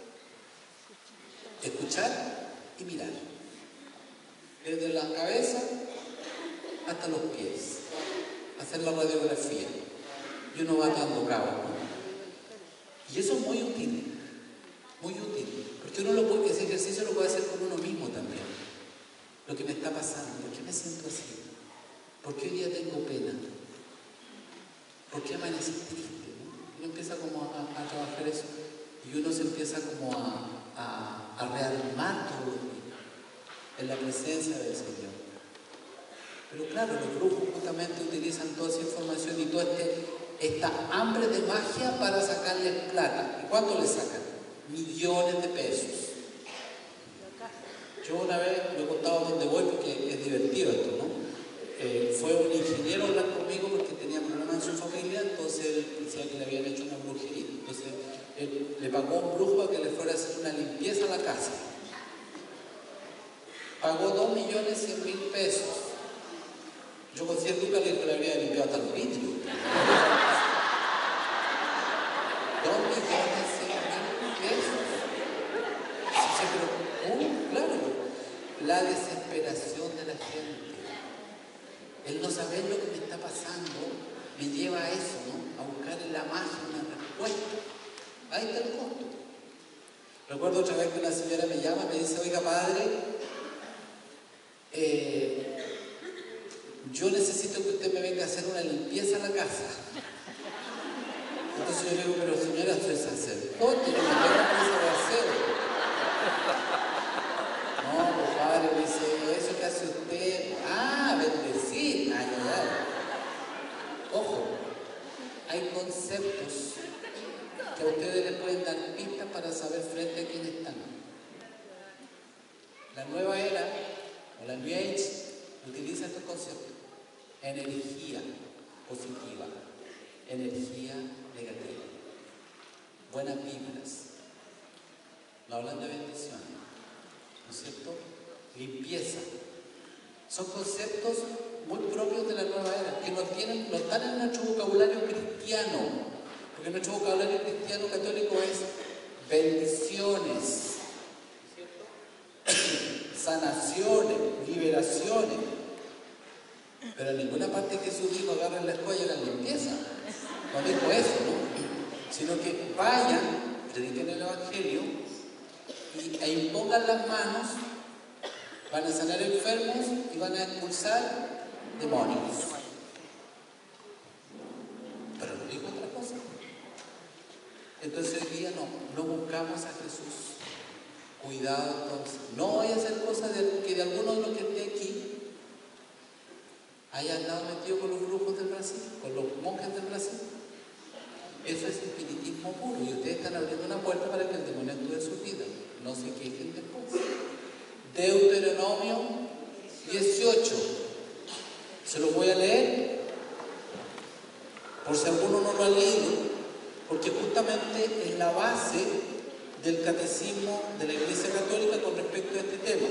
escuchar y mirar, desde la cabeza hasta los pies, hacer la radiografía y uno va dando cabo, ¿no? Y eso es muy útil, muy útil, porque uno lo puede, ese ejercicio lo puede hacer con uno mismo también. Lo que me está pasando, ¿por qué me siento así? ¿Por qué hoy día tengo pena? ¿Por qué amanecí triste? ¿No? Uno empieza como a, a trabajar eso y uno se empieza como a A, a rearmar todos los días en la presencia del Señor. Pero claro, los brujos justamente utilizan toda esa información y toda este, esta hambre de magia para sacarles plata. ¿Y cuánto les sacan? Millones de pesos. Yo una vez, lo he contado donde voy porque es divertido esto, ¿no? Eh, fue un ingeniero a hablar conmigo porque tenía problemas en su familia, entonces él decía que le habían hecho una brujería. Entonces él le pagó a un brujo a que le fuera a hacer una limpieza a la casa. Pagó dos millones cien mil pesos. Yo con cien lucas le habría limpiado hasta los vidrios. dos millones cien mil pesos. Sí, pero, oh, claro, la desesperación de la gente. El no saber lo que me está pasando me lleva a eso, ¿no? A buscar en la magia una respuesta. Ahí está el costo. Recuerdo otra vez que una señora me llama y me dice, oiga padre, eh, yo necesito que usted me venga a hacer una limpieza a la casa. Entonces yo le digo, pero señora, soy sacerdote, yo no tengo prisa de hacer. No, pues padre, me dice, eso que hace usted, ah, bendecir, ay, ay, ay. Ojo, hay conceptos que a ustedes les pueden dar pistas para saber frente a quién están. La nueva era, o la New Age, utiliza estos conceptos. Energía positiva, energía negativa, buenas vibras. No hablan de bendiciones, ¿no es cierto? Limpieza. Son conceptos muy propios de la nueva era, que no, tienen, no están en nuestro vocabulario cristiano, porque nuestro vocabulario cristiano católico es bendiciones, sanaciones, liberaciones, pero en ninguna parte Jesús dijo agarren la escoba y hagan limpieza, no dijo eso, ¿no? Sino que vayan, prediquen el Evangelio y, e impongan las manos, van a sanar enfermos y van a expulsar demonios. Pero no dijo otra cosa. Entonces hoy día no, no buscamos a Jesús. Cuidado entonces. No voy a hacer cosas de, que de alguno de los que esté aquí haya andado metido con los grupos del Brasil, con los monjes del Brasil. Eso es espiritismo puro y ustedes están abriendo una puerta para que el demonio actúe en su vida. No se quejen después. Deuteronomio dieciocho. Se lo voy a leer por si alguno no lo ha leído, porque justamente es la base del catecismo de la Iglesia Católica con respecto a este tema.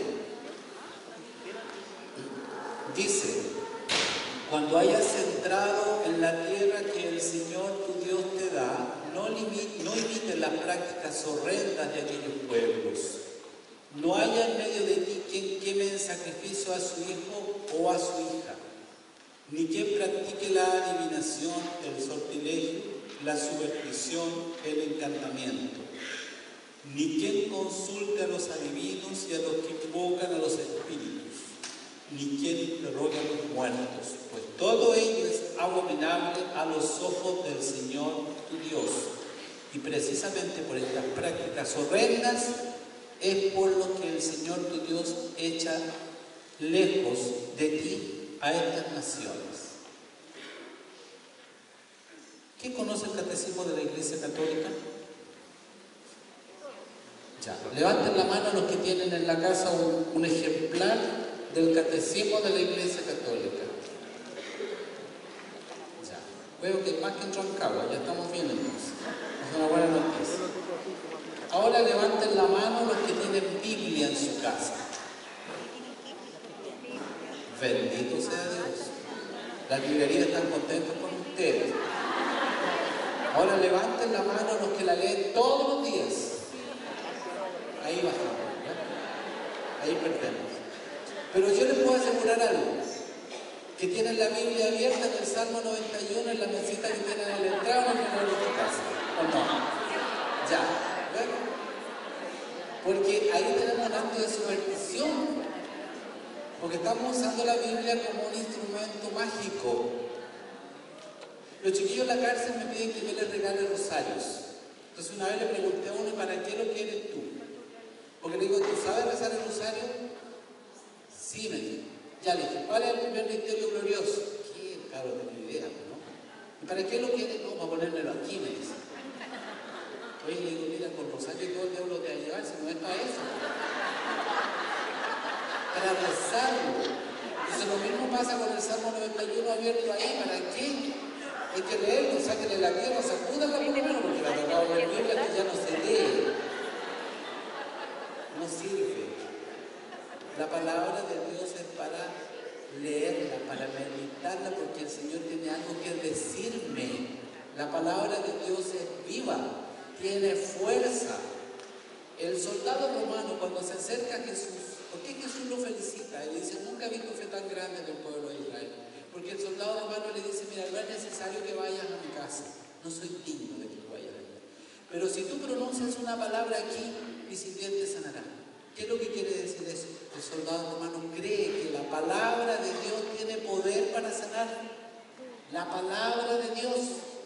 Dice: cuando hayas entrado en la tierra que el Señor tu Dios te da, no, no imites las prácticas horrendas de aquellos pueblos. No haya en medio de ti quien queme en sacrificio a su hijo o a su hija, ni quien practique la adivinación, el sortilegio, la superstición, el encantamiento, ni quien consulte a los adivinos y a los que invocan a los espíritus, ni quien le rogue a los muertos, pues todo ello es abominable a los ojos del Señor tu Dios. Y precisamente por estas prácticas horrendas es por lo que el Señor tu Dios echa lejos de ti a estas naciones. ¿Quién conoce el catecismo de la Iglesia Católica? Ya, levanten la mano los que tienen en la casa un, un ejemplar del catecismo de la Iglesia Católica. Ya, veo que más que en Rancagua, ya estamos bien entonces. Es una buena noticia. Ahora levanten la mano los que tienen Biblia en su casa. Bendito sea Dios. Las librerías están contentas con ustedes. Ahora levanten la mano los que la leen todos los días. Ahí bajamos, ¿ya? Ahí perdemos. Pero yo les puedo asegurar algo, que tienen la Biblia abierta en el Salmo noventa y uno en la mesita que tienen en la entrada en el final de tu casa. ¿O no? Ya. ¿Ven? Porque ahí tenemos un acto de superstición. Porque estamos usando la Biblia como un instrumento mágico. Los chiquillos en la cárcel me piden que yo les regale rosarios. Entonces una vez le pregunté a uno: ¿y para qué lo quieres tú? Porque le digo: ¿tú sabes rezar el rosario? Sí, me dijo. Ya le dije: ¿cuál es el primer misterio glorioso? ¿Qué? Claro, no tengo idea, ¿no? ¿Y para qué lo quieres? No, para ponérmelo aquí, me dice. Oye, le digo: mira, con rosario todo el diablo te va a llevar, si no es para eso. Para rezarlo. Entonces lo mismo pasa con el Salmo noventa y uno abierto ahí. ¿Para qué? Hay que leerlo, sáquenle la tierra, sacúdanla por lo menos, porque la tocado de la Biblia que ya no se lee. No sirve. La palabra de Dios es para leerla, para meditarla, porque el Señor tiene algo que decirme. La palabra de Dios es viva, tiene fuerza. El soldado romano, cuando se acerca a Jesús, ¿por qué Jesús lo felicita? Y le dice: nunca he visto fe tan grande del pueblo de Israel. Porque el soldado romano le dice: mira, no es necesario que vayas a mi casa, no soy digno de que tú vayas allá. Pero si tú pronuncias una palabra aquí, mi sirviente sanará. ¿Qué es lo que quiere decir eso? El soldado romano cree que la palabra de Dios tiene poder para sanar. La palabra de Dios.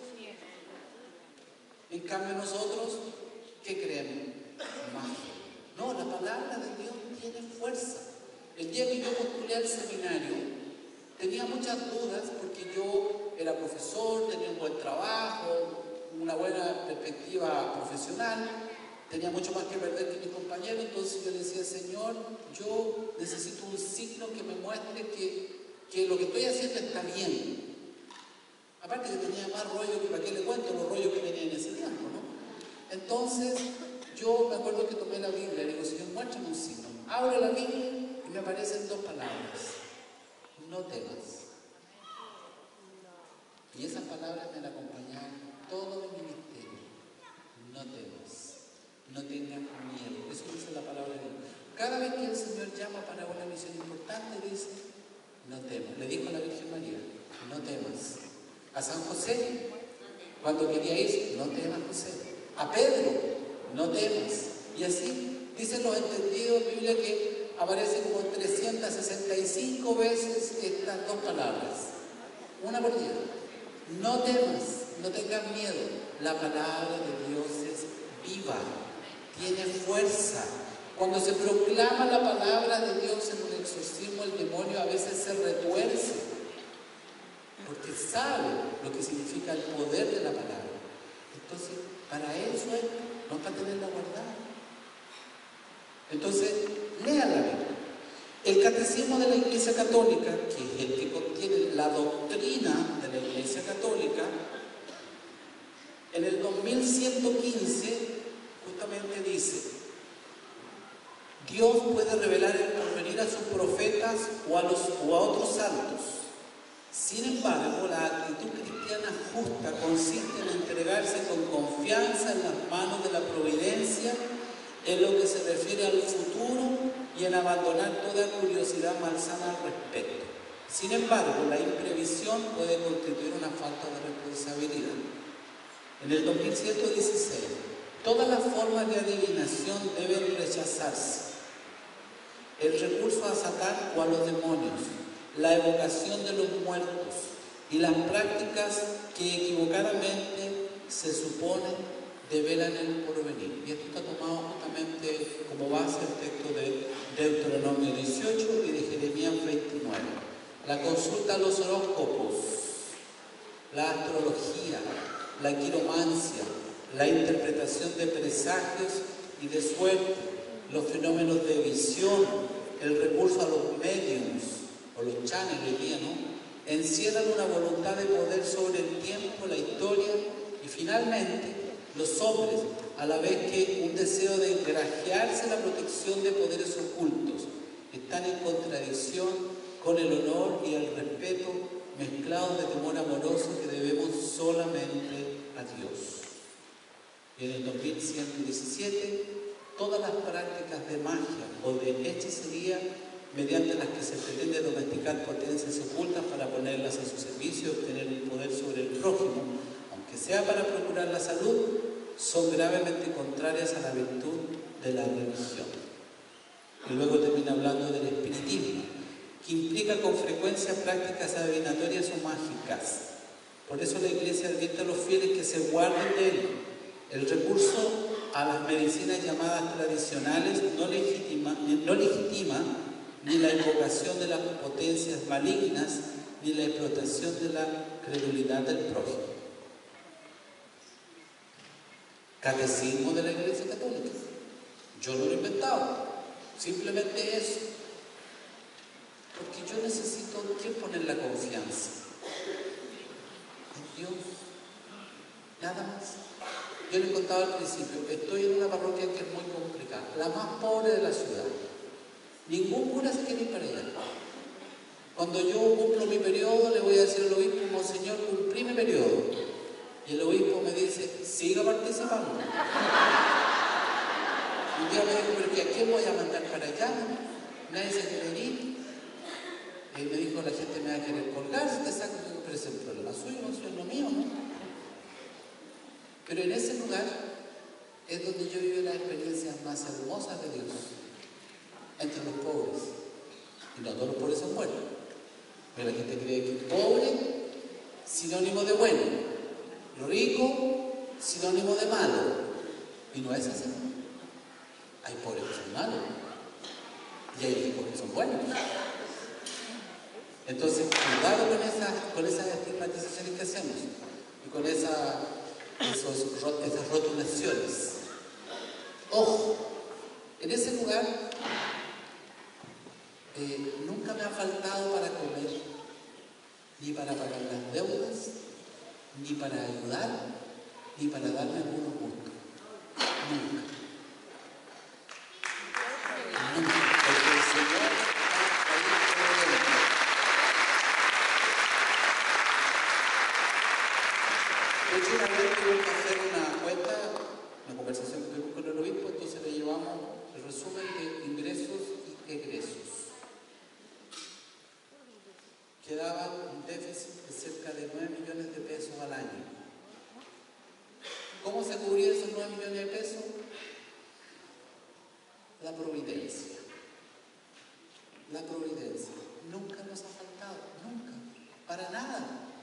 En cambio nosotros, ¿qué creemos? Magia. No, la palabra de Dios tiene fuerza. El día que yo postulé al seminario, tenía muchas dudas porque yo era profesor, tenía un buen trabajo, una buena perspectiva profesional, tenía mucho más que perder que mis compañeros. Entonces yo le decía: Señor, yo necesito un signo que me muestre que, que lo que estoy haciendo está bien. Aparte que tenía más rollo que para qué le cuento los rollos que tenía en ese tiempo, ¿no? Entonces yo me acuerdo que tomé la Biblia y le digo: Señor, muéstrame un signo. Abro la Biblia y me aparecen dos palabras: no temas. Y esas palabras me han acompañado todo mi ministerio. No temas, no tengas miedo. Eso dice la palabra de Dios. Cada vez que el Señor llama para una misión importante, dice: no temas. Le dijo a la Virgen María: no temas. A San José, cuando quería ir: no temas, José. A Pedro: no temas. Y así dicen los entendidos de Biblia que aparecen como trescientas sesenta y cinco veces estas dos palabras, una por día. No temas, no tengas miedo. La palabra de Dios es viva, tiene fuerza. Cuando se proclama la palabra de Dios en un exorcismo, el demonio a veces se retuerce, porque sabe lo que significa el poder de la palabra. Entonces, para eso es, no es para tenerla guardada. Entonces, léala bien. El Catecismo de la Iglesia Católica, que es el que contiene la doctrina de la Iglesia Católica, en el dos mil ciento quince justamente dice: Dios puede revelar el porvenir a sus profetas o a, los, o a otros santos. Sin embargo, la actitud cristiana justa consiste en entregarse con confianza en las manos de la providencia en lo que se refiere al futuro y en abandonar toda curiosidad malsana al respecto. Sin embargo, la imprevisión puede constituir una falta de responsabilidad. En el dos mil ciento dieciséis, todas las formas de adivinación deben rechazarse. El recurso a Satán o a los demonios, la evocación de los muertos y las prácticas que equivocadamente se supone develan el porvenir. Y esto está tomado justamente como base el texto de Deuteronomio dieciocho y de Jeremías veintinueve. La consulta a los horóscopos, la astrología, la quiromancia, la interpretación de presagios y de suerte, los fenómenos de visión, el recurso a los mediums o los channels hoy día, ¿no?, encierran una voluntad de poder sobre el tiempo, la historia y finalmente los hombres, a la vez que un deseo de engrajearse la protección de poderes ocultos, están en contradicción con el honor y el respeto mezclados de temor amoroso que debemos solamente a Dios. Y en el dos mil ciento diecisiete, todas las prácticas de magia o de hechicería mediante las que se pretende domesticar potencias ocultas para ponerlas a su servicio y obtener un poder sobre el prójimo, aunque sea para procurar la salud, son gravemente contrarias a la virtud de la religión. Y luego termina hablando del espiritismo, que implica con frecuencia prácticas adivinatorias o mágicas. Por eso la Iglesia advierte a los fieles que se guarden de él. El recurso a las medicinas llamadas tradicionales no legitima, no legitima ni la invocación de las potencias malignas, ni la explotación de la credulidad del prójimo. Catecismo de la Iglesia Católica. Yo no lo he inventado, simplemente eso. Porque yo necesito que poner la confianza en Dios, nada más. Yo le contaba al principio, estoy en una parroquia que es muy complicada, la más pobre de la ciudad. Ningún cura se quiere ir para allá. Cuando yo cumplo mi periodo, le voy a decir al obispo: Monseñor, cumplí mi periodo. Y el obispo me dice: siga participando. Un día me dijo: pero que ¿a quién voy a mandar para allá? Nadie se quiere ir. Y me dijo: la gente me va a querer colgar si te saco. Pero ese es el problema suyo, no es lo mío, ¿no? Pero en ese lugar es donde yo viví las experiencias más hermosas de Dios, entre los pobres. Y no todos los pobres son buenos, pero la gente cree que pobre, sinónimo de bueno, rico, sinónimo de malo. Y no es así. Hay pobres que son malos y hay ricos que son buenos. Entonces, cuidado con esas, con esas estigmatizaciones que hacemos y con esa, esos, esas rotulaciones. Ojo, en ese lugar eh, nunca me ha faltado para comer, ni para pagar las deudas, ni para ayudar, ni para darme algunos gustos. Nunca. Nunca. providencia. La providencia nunca nos ha faltado, nunca, para nada.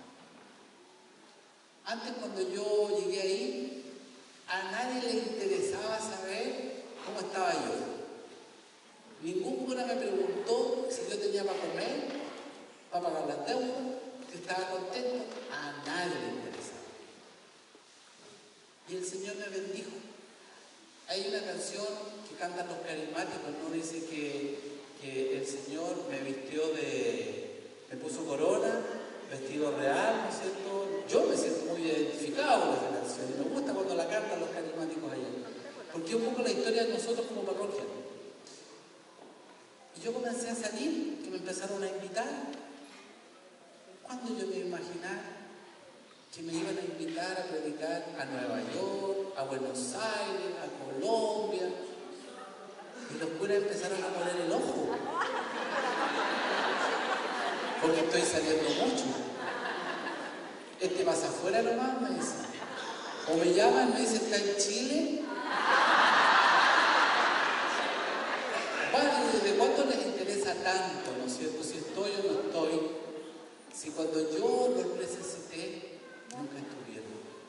Antes, cuando yo llegué ahí, a nadie le interesaba saber cómo estaba yo. Ningún cura me preguntó si yo tenía para comer, para pagar las deudas, si estaba contento. A nadie le interesaba. Y el Señor me bendijo. Hay una canción que cantan los carismáticos, ¿no? Dice que, que el Señor me vistió de... me puso corona, vestido real, ¿no es cierto? Yo me siento muy identificado con esa canción y me gusta cuando la cantan los carismáticos allá, porque es un poco la historia de nosotros como parroquia. Y yo comencé a salir, que me empezaron a invitar. ¿Cuándo yo me iba a imaginar que me iban a invitar a predicar a Nueva York, a Buenos Aires, a Colombia? Y los curas empezaron a poner el ojo, porque estoy saliendo mucho. Este pasa afuera nomás, me dice. O me llaman, me dicen, ¿está en Chile? Bueno, ¿desde cuándo les interesa tanto, no es cierto? Si estoy o no estoy. Si cuando yo los necesité, nunca estuvieron.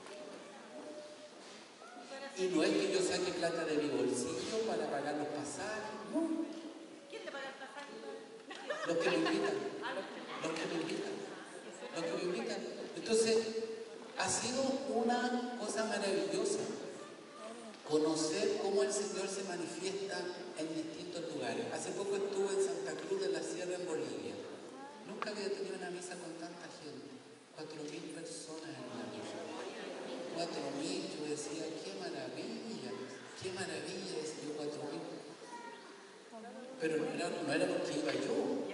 Y no es que yo saque plata de mi bolsillo para pagar los pasajes, no. ¿Quién te paga el pasaje? Los que me invitan, los que me invitan, los que me invitan. Entonces, ha sido una cosa maravillosa conocer cómo el Señor se manifiesta en distintos lugares. Hace poco estuve en Santa Cruz de la Sierra, en Bolivia. Nunca había tenido una misa con tanta gente. Cuatro mil personas en una misa. Cuatro mil, yo decía, qué maravilla, qué maravilla, decía yo, cuatro mil. Pero no era, no era porque iba yo.